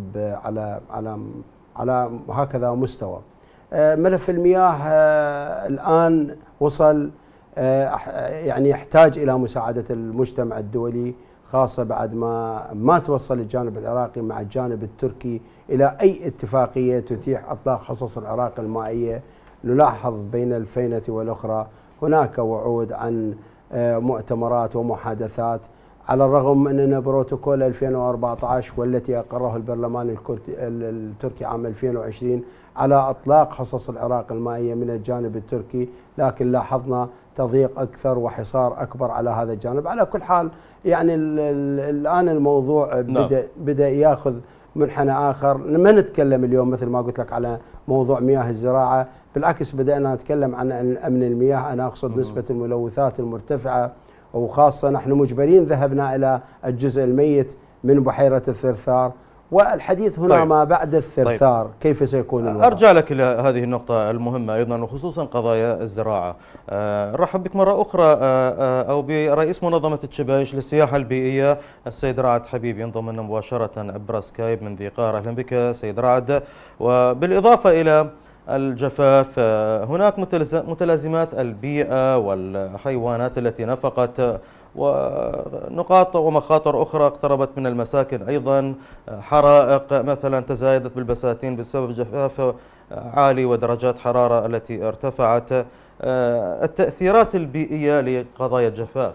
Speaker 4: على هكذا مستوى. ملف المياه الآن وصل يعني يحتاج إلى مساعدة المجتمع الدولي، خاصة بعد ما توصل الجانب العراقي مع الجانب التركي إلى أي اتفاقية تتيح إطلاق حصص العراق المائية. نلاحظ بين الفينة والأخرى هناك وعود عن مؤتمرات ومحادثات، على الرغم من أن بروتوكول 2014 والتي أقره البرلمان التركي عام 2020 على إطلاق حصص العراق المائية من الجانب التركي، لكن لاحظنا تضييق أكثر وحصار أكبر على هذا الجانب. على كل حال يعني الآن الموضوع بدأ يأخذ منحنى آخر. ما نتكلم اليوم مثل ما قلت لك على موضوع مياه الزراعة، بالعكس بدأنا نتكلم عن أمن المياه. أنا أقصد نسبة الملوثات المرتفعة، وخاصة نحن مجبرين ذهبنا إلى الجزء الميت من بحيرة الثرثار، والحديث هنا طيب. ما بعد الثرثار طيب. كيف سيكون الوضع؟
Speaker 1: أرجع لك إلى هذه النقطة المهمة أيضا، وخصوصا قضايا الزراعة. رحب بك مرة أخرى أو برئيس منظمة الشبايش للسياحة البيئية السيد رعد حبيب، ينضم لنا مباشرة عبر سكايب من ذي قار. أهلا بك سيد رعد. وبالإضافة إلى الجفاف، هناك متلازمات البيئة والحيوانات التي نفقت، ونقاط ومخاطر أخرى اقتربت من المساكن أيضا، حرائق مثلا تزايدت بالبساتين بسبب جفاف عالي ودرجات حرارة التي ارتفعت. التأثيرات البيئية لقضايا الجفاف.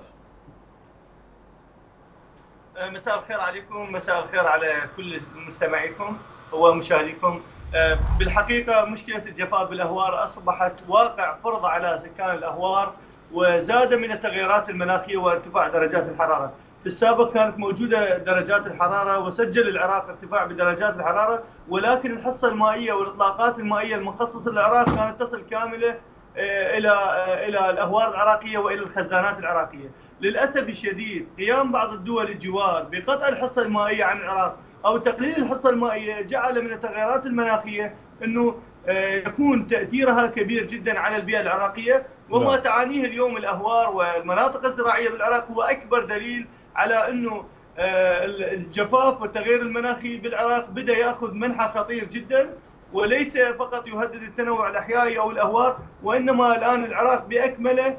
Speaker 5: مساء الخير عليكم، مساء الخير على كل مستمعيكم ومشاهديكم. بالحقيقة مشكلة الجفاف بالأهوار أصبحت واقع فرض على سكان الأهوار، وزاد من التغيرات المناخية وارتفاع درجات الحرارة. في السابق كانت موجودة درجات الحرارة وسجل العراق ارتفاع بدرجات الحرارة، ولكن الحصة المائية والإطلاقات المائية المخصصة للعراق كانت تصل كاملة إلى الأهوار العراقية وإلى الخزانات العراقية. للأسف الشديد قيام بعض الدول الجوار بقطع الحصة المائية عن العراق أو تقليل الحصة المائية جعل من التغيرات المناخية أنه يكون تأثيرها كبير جدا على البيئة العراقية، وما تعانيه اليوم الأهوار والمناطق الزراعية بالعراق هو أكبر دليل على أنه الجفاف والتغير المناخي بالعراق بدأ يأخذ منحى خطير جدا، وليس فقط يهدد التنوع الأحيائي أو الأهوار، وإنما الآن العراق بأكمله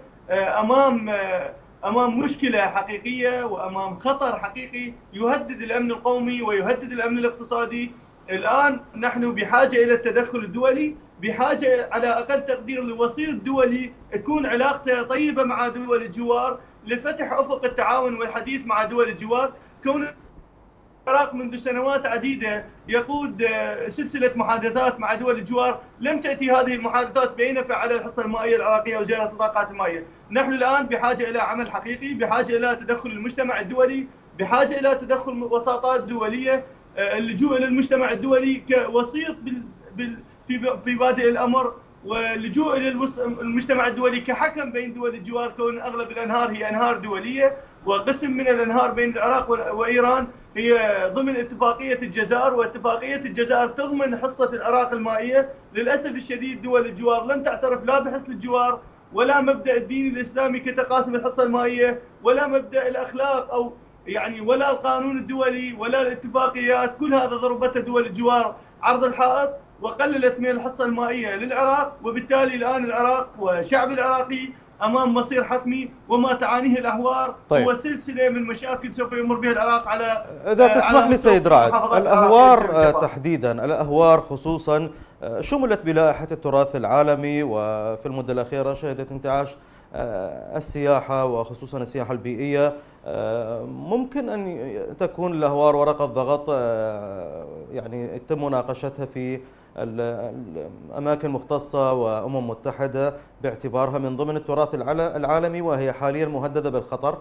Speaker 5: أمام مشكلة حقيقية وأمام خطر حقيقي يهدد الأمن القومي ويهدد الأمن الاقتصادي. الآن نحن بحاجة إلى التدخل الدولي، بحاجة على أقل تقدير لوسيط دولي تكون علاقته طيبة مع دول الجوار لفتح أفق التعاون والحديث مع دول الجوار. كون العراق منذ سنوات عديدة يقود سلسلة محادثات مع دول الجوار، لم تأتي هذه المحادثات بأي على الحصة المائية العراقية وزيادة الطاقات المائية. نحن الآن بحاجة إلى عمل حقيقي، بحاجة إلى تدخل المجتمع الدولي، بحاجة إلى تدخل وساطات دولية، اللجوء إلى المجتمع الدولي كوسيط في بادئ الأمر واللجوء الى المجتمع الدولي كحكم بين دول الجوار، كون اغلب الانهار هي انهار دوليه، وقسم من الانهار بين العراق وايران هي ضمن اتفاقيه الجزائر، واتفاقيه الجزائر تضمن حصه العراق المائيه. للاسف الشديد دول الجوار لم تعترف لا بحصن الجوار ولا مبدا الدين الاسلامي كتقاسم الحصه المائيه، ولا مبدا الاخلاق او يعني ولا القانون الدولي ولا الاتفاقيات. كل هذا ضربته دول الجوار عرض الحائط وقللت من الحصة المائية للعراق، وبالتالي الآن العراق والشعب العراقي أمام مصير حتمي، وما تعانيه الأهوار هو سلسلة من مشاكل سوف يمر بها العراق على
Speaker 1: إذا تسمح لي سيد رعد، الأهوار تحديدا، الأهوار خصوصا شملت بلائحة التراث العالمي، وفي المدة الأخيرة شهدت انتعاش السياحة وخصوصا السياحة البيئية. ممكن أن تكون الأهوار ورقة ضغط يعني يتم مناقشتها في الأماكن مختصة وأمم متحدة باعتبارها من ضمن التراث العالمي، وهي حاليا مهددة بالخطر؟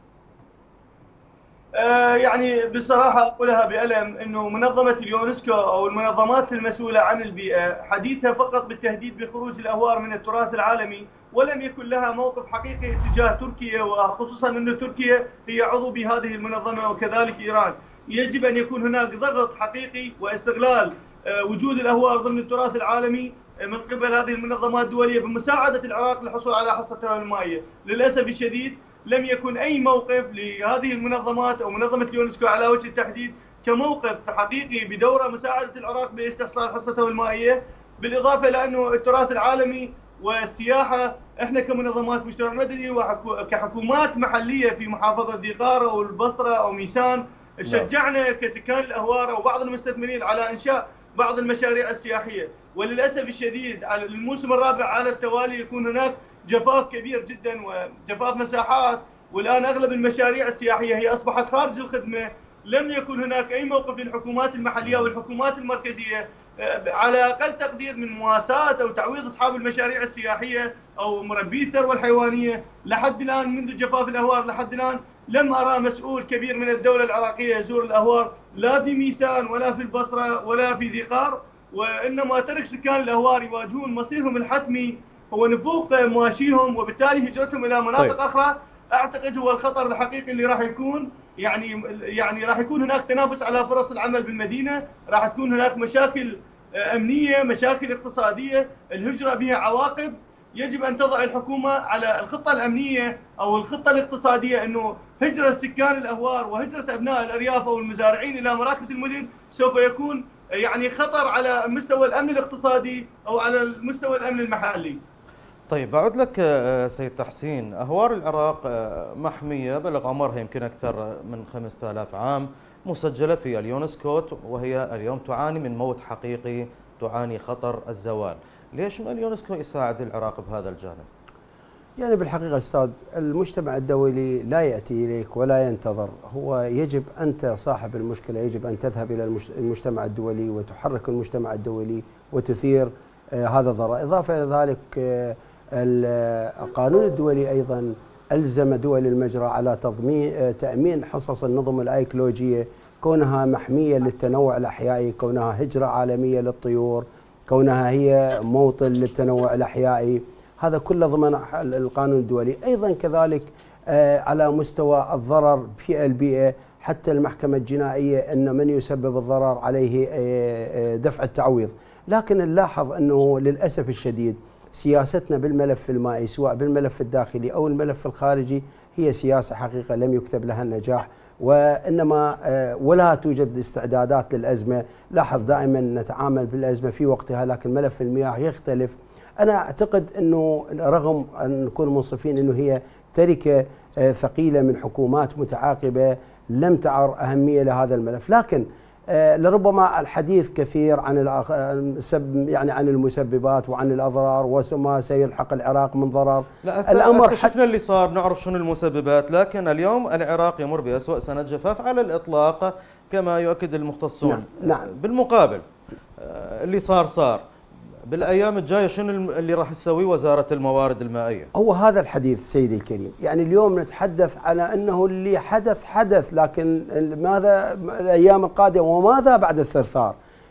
Speaker 5: يعني بصراحة أقولها بألم أنه منظمة اليونسكو أو المنظمات المسؤولة عن البيئة حديثها فقط بالتهديد بخروج الأهوار من التراث العالمي، ولم يكن لها موقف حقيقي تجاه تركيا، وخصوصا أن تركيا هي عضو بهذه المنظمة وكذلك إيران. يجب أن يكون هناك ضغط حقيقي واستغلال وجود الأهوار ضمن التراث العالمي من قبل هذه المنظمات الدولية بمساعدة العراق للحصول على حصتها المائية. للأسف الشديد لم يكن أي موقف لهذه المنظمات أو منظمة اليونسكو على وجه التحديد كموقف حقيقي بدورة مساعدة العراق باستحصال حصته المائية. بالإضافة إلى أنه التراث العالمي والسياحة، إحنا كمنظمات مجتمع مدني وكحكومات محلية في محافظة ذيقار أو البصرة أو ميسان شجعنا كسكان الأهوار أو بعض المستثمرين على إنشاء بعض المشاريع السياحية. وللأسف الشديد على الموسم الرابع على التوالي يكون هناك جفاف كبير جدا وجفاف مساحات، والآن أغلب المشاريع السياحية هي أصبحت خارج الخدمة. لم يكن هناك أي موقف للحكومات المحلية والحكومات المركزية على أقل تقدير من مواساة أو تعويض أصحاب المشاريع السياحية أو مربي الثروة الحيوانية. لحد الآن منذ جفاف الأهوار لحد الآن لم أرى مسؤول كبير من الدولة العراقية يزور الأهوار، لا في ميسان ولا في البصرة ولا في ذيقار، وإنما ترك سكان الأهوار يواجهون مصيرهم الحتمي هو نفوق مواشيهم وبالتالي هجرتهم إلى مناطق أخرى. أعتقد هو الخطر الحقيقي اللي راح يكون يعني راح يكون هناك تنافس على فرص العمل بالمدينة، راح تكون هناك مشاكل أمنية، مشاكل اقتصادية، الهجرة بها عواقب. يجب أن تضع الحكومة على الخطة الأمنية أو الخطة الاقتصادية أنه هجرة سكان الأهوار وهجرة أبناء الأرياف أو المزارعين إلى مراكز المدن سوف يكون يعني خطر على مستوى الأمن الاقتصادي أو على المستوى الأمن المحلي.
Speaker 1: طيب بعود لك سيد تحسين، أهوار العراق محمية بلغ عمرها يمكن أكثر من 5000 عام، مسجلة في اليونسكو، وهي اليوم تعاني من موت حقيقي، تعاني خطر الزوال. ليش ما اليونسكو يساعد العراق بهذا الجانب؟
Speaker 4: يعني بالحقيقة أستاذ، المجتمع الدولي لا يأتي إليك ولا ينتظر، هو يجب أنت صاحب المشكلة، يجب أن تذهب إلى المجتمع الدولي وتحرك المجتمع الدولي وتثير هذا الضرر. إضافة إلى ذلك القانون الدولي أيضا ألزم دول المجرى على تأمين حصص النظم الأيكولوجية، كونها محمية للتنوع الأحيائي، كونها هجرة عالمية للطيور، كونها هي موطن للتنوع الأحيائي، هذا كله ضمن القانون الدولي. أيضا كذلك على مستوى الضرر في البيئة، حتى المحكمة الجنائية أن من يسبب الضرر عليه دفع التعويض. لكن نلاحظ أنه للأسف الشديد سياستنا بالملف المائي سواء بالملف الداخلي أو الملف الخارجي هي سياسة حقيقة لم يكتب لها النجاح، وإنما ولا توجد استعدادات للأزمة. لاحظ دائما نتعامل بالأزمة في وقتها، لكن ملف المياه يختلف. أنا أعتقد أنه رغم أن نكون منصفين أنه هي تركة ثقيلة من حكومات متعاقبة لم تعر أهمية لهذا الملف، لكن لربما الحديث كثير عن يعني عن المسببات وعن الأضرار وما سيلحق العراق من ضرر.
Speaker 1: لا الأمر شفنا اللي صار، نعرف شنو المسببات، لكن اليوم العراق يمر بأسوأ سنة جفاف على الإطلاق كما يؤكد المختصون.
Speaker 4: نعم.
Speaker 1: بالمقابل اللي صار بالأيام الجاية شنو اللي راح تسويه وزارة الموارد المائية؟
Speaker 4: هو هذا الحديث سيدي الكريم، يعني اليوم نتحدث على أنه اللي حدث، لكن ماذا الأيام القادمة وماذا بعد الثرثار؟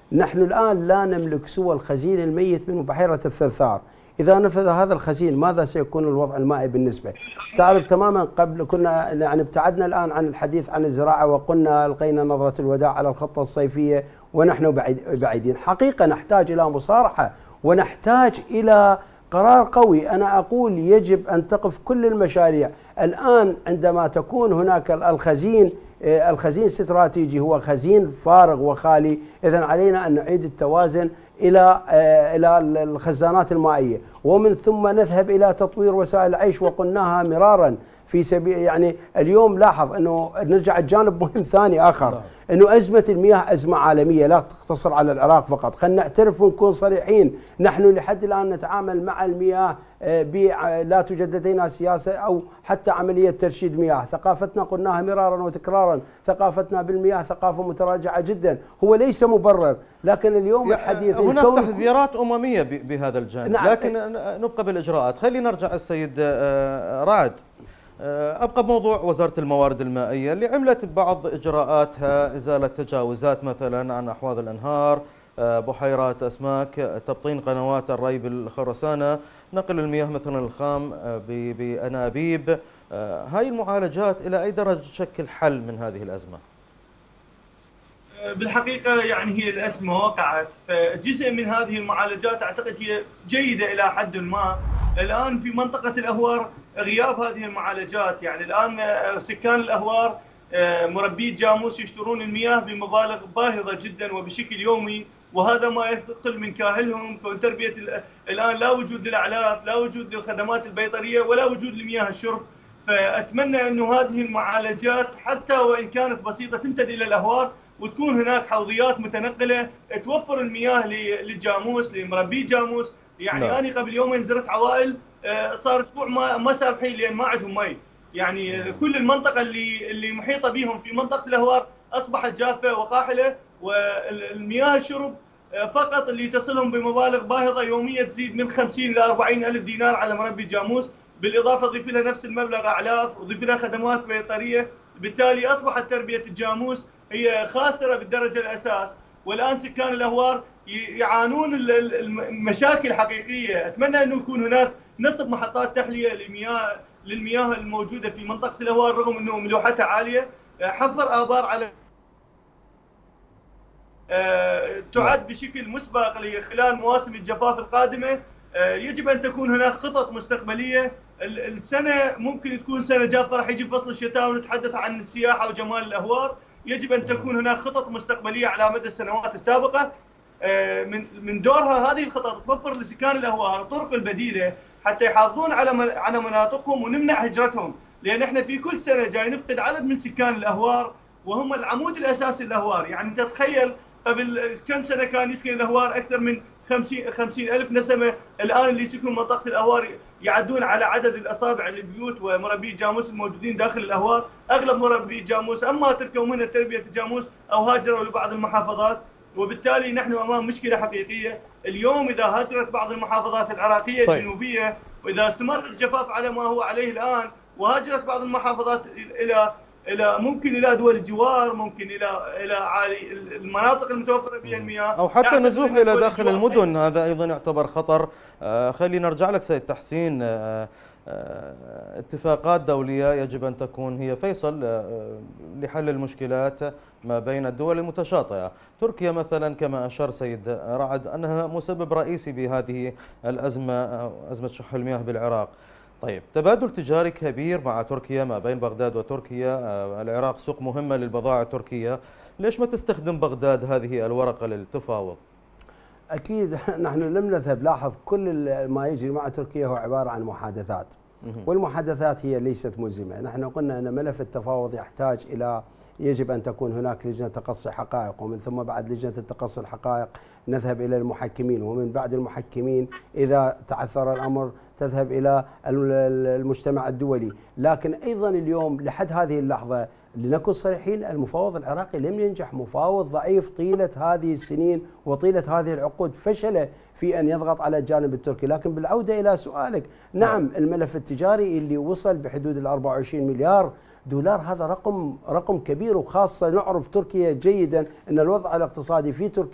Speaker 4: نحن الآن لا نملك سوى الخزين الميت من بحيرة الثرثار. إذا نفذ هذا الخزين ماذا سيكون الوضع المائي بالنسبة؟ تعرف تماما قبل كنا يعني ابتعدنا الآن عن الحديث عن الزراعة وقلنا ألقينا نظرة الوداع على الخطة الصيفية ونحن بعيدين. حقيقة نحتاج إلى مصارحة ونحتاج إلى قرار قوي. أنا أقول يجب أن تقف كل المشاريع الآن عندما تكون هناك الخزين استراتيجي هو خزين فارغ وخالي. إذن علينا أن نعيد التوازن إلى الخزانات المائية، ومن ثم نذهب إلى تطوير وسائل العيش، وقلناها مرارا في سبيل يعني اليوم لاحظ أنه نرجع الجانب مهم ثاني آخر، أنه أزمة المياه أزمة عالمية لا تقتصر على العراق فقط. خلينا نعترف ونكون صريحين، نحن لحد الآن نتعامل مع المياه لا توجد لدينا سياسة أو حتى عملية ترشيد مياه. ثقافتنا قلناها مرارا وتكرارا، ثقافتنا بالمياه ثقافة متراجعة جدا. هو ليس مبرر، لكن اليوم الحديث
Speaker 1: هناك تحذيرات أممية بهذا الجانب. نعم. لكن نبقى بالإجراءات. خلينا نرجع السيد رعد. أبقى بموضوع وزارة الموارد المائية اللي عملت بعض إجراءاتها، إزالة تجاوزات مثلا عن أحواض الأنهار، بحيرات أسماك، تبطين قنوات الري بالخرسانة، نقل المياه مثلا الخام بأنابيب. هاي المعالجات إلى أي درجة تشكل حل من هذه الأزمة؟
Speaker 5: بالحقيقة يعني هي الأزمة وقعت، فجزء من هذه المعالجات أعتقد هي جيدة إلى حد ما. الآن في منطقة الأهوار غياب هذه المعالجات، يعني الآن سكان الأهوار مربي جاموس يشترون المياه بمبالغ باهظة جدا وبشكل يومي، وهذا ما يثقل من كاهلهم. كون تربية الآن لا وجود للأعلاف، لا وجود للخدمات البيطرية، ولا وجود لمياه الشرب. فأتمنى أنه هذه المعالجات حتى وإن كانت بسيطة تمتد إلى الأهوار، وتكون هناك حوضيات متنقلة توفر المياه للجاموس، لمربي جاموس. يعني أنا قبل يومين زرت عوائل صار أسبوع ما سابحين لأن ما عندهم مي. يعني كل المنطقة اللي محيطة بهم في منطقة الأهوار أصبحت جافة وقاحلة، والمياه الشرب فقط اللي تصلهم بمبالغ باهظة يومية تزيد من 50 إلى 40 ألف دينار على مربي جاموس. بالإضافة ضيف لها نفس المبلغ أعلاف، وضيف لها خدمات بيطرية. بالتالي أصبحت تربية الجاموس هي خاسرة بالدرجة الأساس. والآن سكان الأهوار يعانون المشاكل حقيقية. أتمنى أنه يكون هناك نصب محطات تحلية للمياه الموجودة في منطقة الأهوار، رغم أنه ملوحتها عالية. حفر آبار على تعد بشكل مسبق خلال مواسم الجفاف القادمة. يجب أن تكون هناك خطط مستقبلية. السنة ممكن تكون سنة جافة، راح يجي فصل الشتاء ونتحدث عن السياحة وجمال الأهوار. يجب أن تكون هناك خطط مستقبلية على مدى السنوات السابقة. من دورها هذه الخطط توفر لسكان الأهوار الطرق البديلة حتى يحافظون على مناطقهم ونمنع هجرتهم، لأن احنا في كل سنة جاي نفقد عدد من سكان الأهوار وهم العمود الأساسي للأهوار. يعني تتخيل قبل كم سنة كان يسكن الأهوار أكثر من 50 ألف نسمة، الآن اللي يسكنون منطقة الأهوار يعدون على عدد الأصابع البيوت ومربي الجاموس الموجودين داخل الأهوار. أغلب مربي الجاموس أما تركوا من تربية الجاموس أو هاجروا لبعض المحافظات، وبالتالي نحن أمام مشكلة حقيقية. اليوم إذا هاجرت بعض المحافظات العراقية الجنوبية، وإذا استمر الجفاف على ما هو عليه الآن، وهاجرت بعض المحافظات ممكن الى دول الجوار، ممكن الى عالي المناطق المتوفره بها المياه،
Speaker 1: او حتى نزوح الى داخل المدن، هذا ايضا يعتبر خطر. خلينا نرجع لك سيد تحسين. اتفاقات دوليه يجب ان تكون هي فيصل لحل المشكلات ما بين الدول المتشاطئه. تركيا مثلا كما اشار سيد رعد انها مسبب رئيسي بهذه الازمه، ازمه شح المياه بالعراق. طيب، تبادل تجاري كبير مع تركيا ما بين بغداد وتركيا، العراق سوق مهمة للبضائع التركية، ليش ما تستخدم بغداد هذه الورقة للتفاوض؟
Speaker 4: أكيد نحن لم نذهب، لاحظ كل ما يجري مع تركيا هو عبارة عن محادثات، والمحادثات هي ليست ملزمة. نحن قلنا أن ملف التفاوض يحتاج إلى يجب أن تكون هناك لجنة تقصي حقائق، ومن ثم بعد لجنة التقصي الحقائق نذهب إلى المحكمين، ومن بعد المحكمين إذا تعثر الأمر تذهب إلى المجتمع الدولي. لكن أيضا اليوم لحد هذه اللحظة لنكن صريحين، المفاوض العراقي لم ينجح، مفاوض ضعيف طيلة هذه السنين وطيلة هذه العقود، فشل في أن يضغط على الجانب التركي. لكن بالعودة إلى سؤالك، نعم الملف التجاري اللي وصل بحدود ال 24 مليار دولار هذا رقم كبير، وخاصة نعرف تركيا جيدا أن الوضع الاقتصادي في تركيا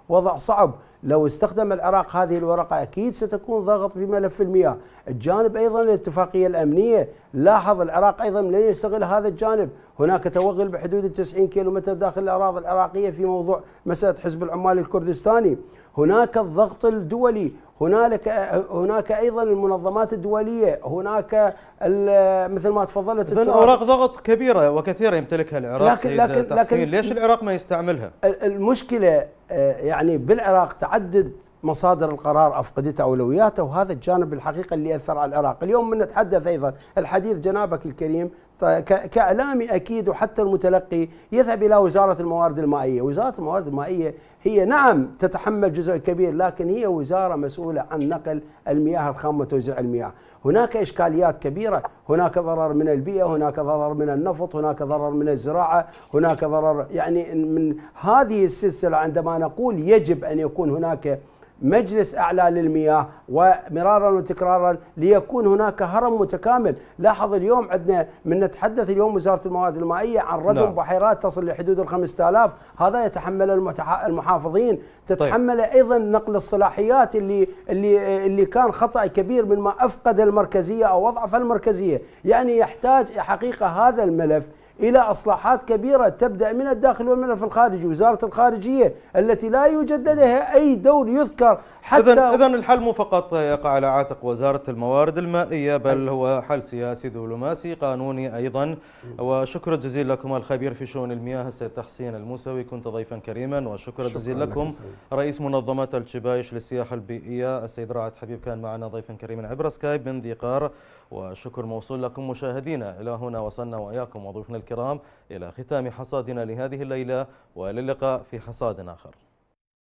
Speaker 4: وضع صعب. لو استخدم العراق هذه الورقة أكيد ستكون ضغط في ملف المياه. الجانب أيضا الاتفاقية الأمنية، لاحظ العراق أيضا لن يستغل هذا الجانب. هناك توغل بحدود 90 كيلومتر داخل الأراضي العراقية في موضوع مسألة حزب العمال الكردستاني. هناك الضغط الدولي، هناك ايضا المنظمات الدوليه، هناك مثل ما تفضلت
Speaker 1: اوراق ضغط كبيره وكثيره يمتلكها العراق. لكن ليش العراق ما يستعملها؟
Speaker 4: المشكله يعني بالعراق تعدد مصادر القرار افقدت اولوياته، وهذا الجانب الحقيقه اللي اثر على العراق. اليوم من نتحدث ايضا الحديث جنابك الكريم كاعلامي اكيد وحتى المتلقي يذهب الى وزاره الموارد المائيه. وزاره الموارد المائيه هي نعم تتحمل جزء كبير، لكن هي وزاره مسؤوله عن نقل المياه الخام وتوزيع المياه. هناك اشكاليات كبيره، هناك ضرر من البيئه، هناك ضرر من النفط، هناك ضرر من الزراعه، هناك ضرر يعني من هذه السلسله. عندما نقول يجب ان يكون هناك مجلس أعلى للمياه ومرارا وتكرارا ليكون هناك هرم متكامل. لاحظ اليوم عندنا من نتحدث اليوم وزارة الموارد المائية عن ردم بحيرات تصل لحدود 5000، هذا يتحمل المحافظين، تتحمل أيضا نقل الصلاحيات اللي كان خطأ كبير من ما أفقد المركزية أو أضعف المركزية. يعني يحتاج حقيقة هذا الملف إلى إصلاحات كبيرة تبدأ من الداخل والملف الخارجي. وزارة الخارجية التي لا يوجد لديها أي دور يذكر حتى
Speaker 1: إذن الحل مو فقط يقع على عاتق وزارة الموارد المائية، بل هو حل سياسي دبلوماسي قانوني أيضا. وشكرا جزيلا لكم الخبير في شؤون المياه السيد تحسين الموسوي، كنت ضيفا كريما. وشكرا جزيلا لكم رئيس منظمة الشبايش للسياحة البيئية السيد رائد حبيب، كان معنا ضيفا كريما عبر سكايب من ذي قار. وشكر موصول لكم مشاهدينا. إلى هنا وصلنا وإياكم وضيوفنا الكرام إلى ختام حصادنا لهذه الليلة، وللقاء في حصاد آخر.